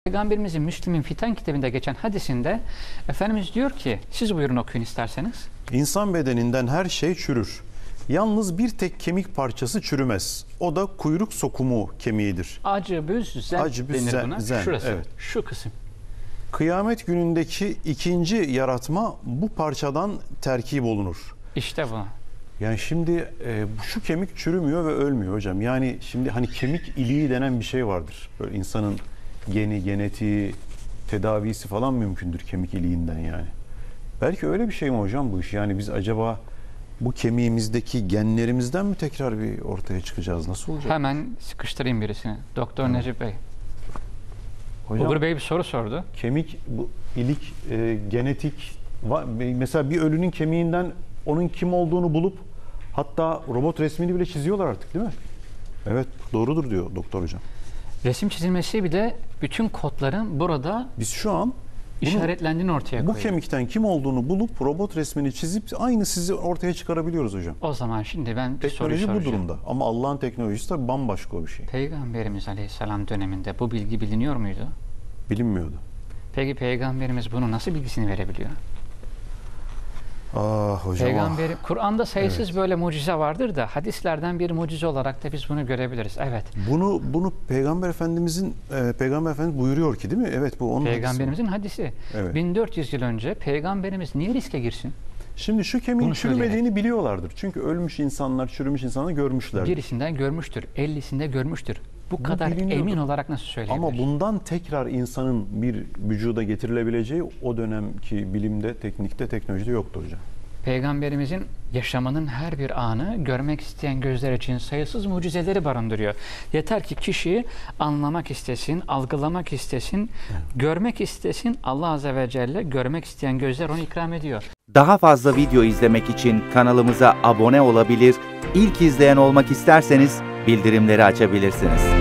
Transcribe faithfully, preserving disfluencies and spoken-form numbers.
Peygamberimizin Müslim'in Fitan kitabında geçen hadisinde Efendimiz diyor ki, siz buyurun okuyun isterseniz. İnsan bedeninden her şey çürür. Yalnız bir tek kemik parçası çürümez. O da kuyruk sokumu kemiğidir. Acı büz zen Acı büz denir zen, buna. zen, Şurası, evet. şu kısım. Kıyamet günündeki ikinci yaratma bu parçadan terkip olunur. İşte bu. Yani şimdi e, şu kemik çürümüyor ve ölmüyor hocam. Yani şimdi hani kemik iliği denen bir şey vardır. Böyle insanın geni, genetiği, tedavisi falan mümkündür kemik iliğinden yani. Belki öyle bir şey mi hocam bu iş? Yani biz acaba bu kemiğimizdeki genlerimizden mi tekrar bir ortaya çıkacağız? Nasıl olacak? Hemen sıkıştırayım birisini. Doktor evet. Necip Bey. Hocam, Uğur Bey bir soru sordu. Kemik, bu ilik, e, genetik, mesela bir ölünün kemiğinden onun kim olduğunu bulup hatta robot resmini bile çiziyorlar artık değil mi? Evet, doğrudur diyor doktor hocam. Resim çizilmesi bir de bütün kodların burada biz şu an işaretlendiğini ortaya koyuyor. Bu kemikten kim olduğunu bulup robot resmini çizip aynı sizi ortaya çıkarabiliyoruz hocam. O zaman şimdi ben bir teknoloji soru bu durumda. Ama Allah'ın teknolojisi de bambaşka bir şey. Peygamberimiz Aleyhisselam döneminde bu bilgi biliniyor muydu? Bilinmiyordu. Peki Peygamberimiz bunu nasıl bilgisini verebiliyor? Ah hocam. Peygamberi, ah. Kur'an'da sayısız evet. böyle mucize vardır da hadislerden bir mucize olarak da biz bunu görebiliriz. Evet. Bunu bunu Peygamber Efendimizin e, Peygamber Efendimiz buyuruyor ki değil mi? Evet, bu onun Peygamberimizin hadisi. hadisi. Evet. bin dört yüz yıl önce Peygamberimiz niye riske girsin? Şimdi şu kemiğin Bunu çürümediğini söyleyerek. biliyorlardır. Çünkü ölmüş insanlar, çürümüş insanları görmüşlerdir. Birisinden görmüştür, ellisinde görmüştür. Bu, Bu kadar biliniyordur. Emin olarak nasıl söyleyebilir? Ama bundan tekrar insanın bir vücuda getirilebileceği o dönemki bilimde, teknikte, teknolojide yoktu hocam. Peygamberimizin yaşamının her bir anı görmek isteyen gözler için sayısız mucizeleri barındırıyor. Yeter ki kişi anlamak istesin, algılamak istesin, evet. görmek istesin. Allah Azze ve Celle görmek isteyen gözler onu ikram ediyor. Daha fazla video izlemek için kanalımıza abone olabilir, ilk izleyen olmak isterseniz bildirimleri açabilirsiniz.